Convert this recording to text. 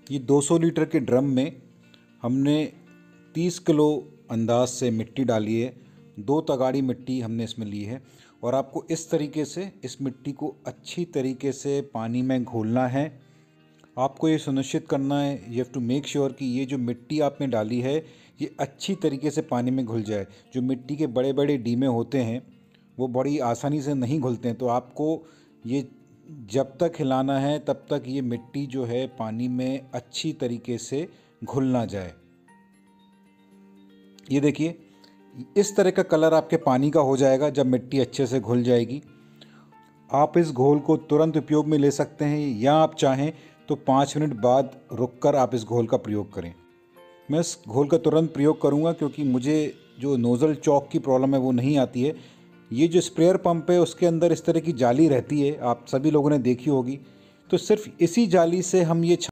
ये 200 लीटर के ड्रम में हमने 30 किलो अंदाज से मिट्टी डाली है। 2 तगाड़ी मिट्टी हमने इसमें ली है और आपको इस तरीके से इस मिट्टी को अच्छी तरीके से पानी में घोलना है। आपको ये सुनिश्चित करना है, you have to make sure कि ये जो मिट्टी आपने डाली है ये अच्छी तरीके से पानी में घुल जाए। जो मिट्टी के बड़े बड़े डीमे होते हैं वो बड़ी आसानी से नहीं घुलते हैं, तो आपको ये जब तक हिलाना है तब तक ये मिट्टी जो है पानी में अच्छी तरीके से घुल ना जाए। ये देखिए, इस तरह का कलर आपके पानी का हो जाएगा जब मिट्टी अच्छे से घुल जाएगी। आप इस घोल को तुरंत उपयोग में ले सकते हैं या आप चाहें तो 5 मिनट बाद रुककर आप इस घोल का प्रयोग करें। मैं इस घोल का तुरंत प्रयोग करूंगा क्योंकि मुझे जो नोज़ल चॉक की प्रॉब्लम है वो नहीं आती है। ये जो स्प्रेयर पंप है उसके अंदर इस तरह की जाली रहती है, आप सभी लोगों ने देखी होगी। तो सिर्फ इसी जाली से हम ये